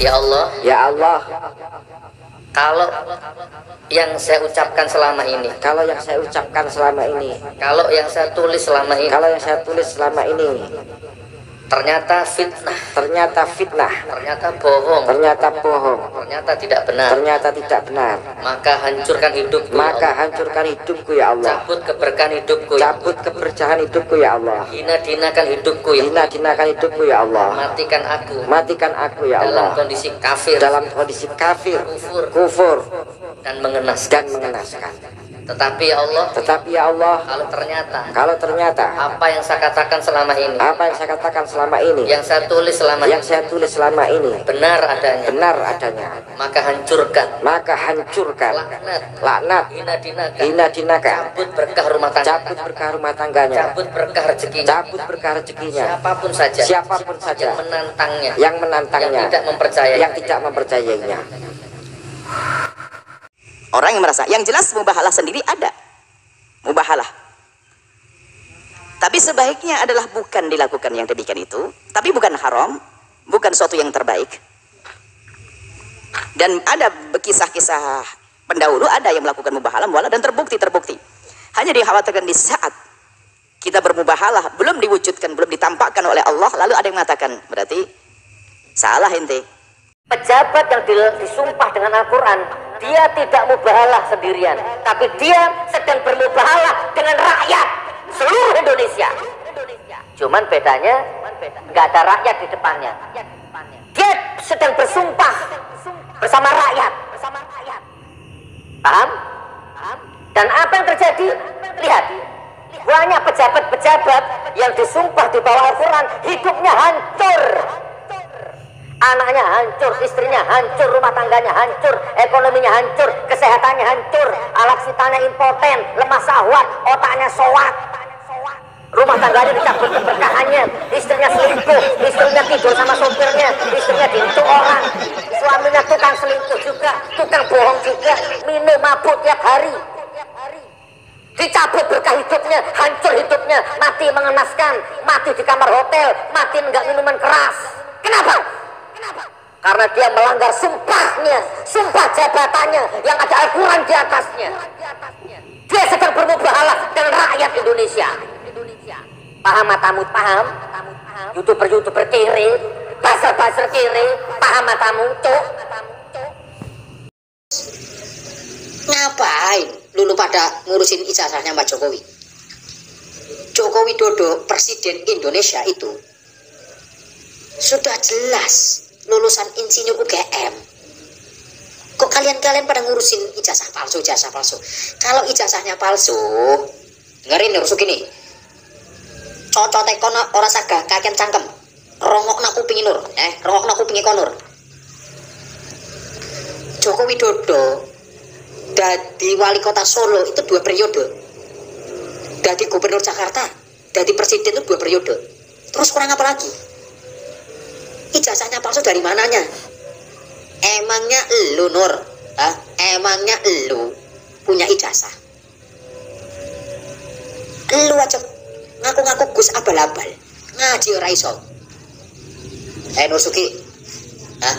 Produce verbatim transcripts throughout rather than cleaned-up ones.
Ya Allah, Ya Allah, kalau yang saya ucapkan selama ini, kalau yang saya ucapkan selama ini, kalau yang saya tulis selama ini, kalau yang saya tulis selama ini ternyata fitnah, ternyata fitnah, ternyata bohong, ternyata bohong, ternyata tidak benar, ternyata tidak benar, maka hancurkan hidupku, maka ya Allah. hancurkan hidupku ya Allah. Cabut keberkahan hidupku, ya Cabut keberkahan hidupku ya Allah. Hina-dinakan hidupku, ya Hina dinakan hidupku ya Allah. Matikan aku Matikan aku ya dalam Allah. kondisi kafir, Dalam kondisi kafir, kufur, kufur, dan mengenaskan. dan mengenaskan. Tetapi ya Allah, Tetapi ya Allah, kalau ternyata kalau ternyata apa yang saya katakan selama ini, apa yang saya katakan selama ini, yang saya tulis selama yang ini, saya tulis selama ini benar adanya, benar adanya, maka hancurkan, maka hancurkan, laknat, laknat, hina-dinakan, hina dinakan, cabut berkah rumah tangga, cabut berkah rumah tangganya, cabut berkah rezekinya, cabut berkah rezekinya, siapapun saja, siapapun saja yang menantangnya, yang menantangnya, yang tidak mempercayai, yang tidak mempercayainya. Orang yang merasa, yang jelas mubahalah sendiri ada, mubahalah. Tapi sebaiknya adalah bukan dilakukan yang demikian itu, tapi bukan haram, bukan suatu yang terbaik. Dan ada kisah-kisah pendahulu ada yang melakukan mubahalah, mubahalah dan terbukti terbukti. Hanya dikhawatirkan di saat kita bermubahalah belum diwujudkan, belum ditampakkan oleh Allah, lalu ada yang mengatakan berarti salah ente. Pejabat yang disumpah dengan Al-Quran, dia tidak mubahalah sendirian, tapi dia sedang bermubahalah dengan rakyat seluruh Indonesia. Cuman bedanya nggak ada rakyat di depannya. Dia sedang bersumpah bersama rakyat. Paham? Dan apa yang terjadi? Lihat, banyak pejabat-pejabat yang disumpah di bawah Al-Quran, hidupnya hancur. Anaknya hancur, istrinya hancur, rumah tangganya hancur, ekonominya hancur, kesehatannya hancur, alaksitannya impoten, lemah syahwat, otaknya soak, rumah tangganya dicabut keberkahannya, istrinya selingkuh, istrinya tidur sama sopirnya, istrinya diintuk orang, suaminya tukang selingkuh juga, tukang bohong juga, minum mabuk tiap hari, dicabut berkah hidupnya, hancur hidupnya, mati mengenaskan, mati di kamar hotel, mati enggak minuman keras. Kenapa? Karena dia melanggar sumpahnya, sumpah jabatannya yang ada Al-Quran di atasnya. Dia sedang bermubahalah dengan rakyat Indonesia. Paham matamu? Paham? Youtuber-youtuber kiri, buzzer-buzzer kiri, paham matamu? Cuk. Ngapain lulu pada ngurusin ijazahnya Mbak Jokowi? Joko Widodo, Presiden Indonesia itu sudah jelas lulusan insinyur U G M. Kok kalian-kalian pada ngurusin ijazah palsu, ijazah palsu? Kalau ijazahnya palsu, dengerin harus gini. Cocok tekon ora saga kaken cangkem. Rongok nak kuping nur, eh, rongok nak kuping konur. Joko Widodo dadi wali kota Solo itu dua periode. Dadi gubernur Jakarta, dadi presiden itu dua periode. Terus kurang apa lagi? Ijazahnya palsu dari mananya? Emangnya elu Nur? Hah? Emangnya elu punya ijazah? Elu aja ngaku-ngaku Gus abal-abal, ngaji ora iso. Eh Nur Suki, hah?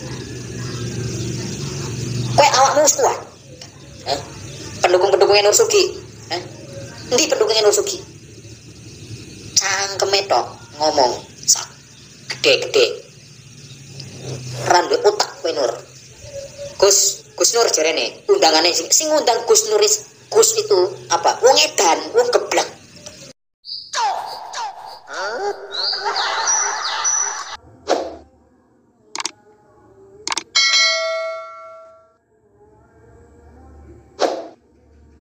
Kowe awakmu wis kuat? Hah? Pendukung-pendukungnya Nur Suki, hah? Endi pendukungnya Nur Suki? Cangkeme tok ngomong sak gede-gede. Randu otak kowe Nur. Gus, Gus Nur jarene undangane sing sing ngundang Gus Nuris, Gus itu apa? Wong edan, wong geblek.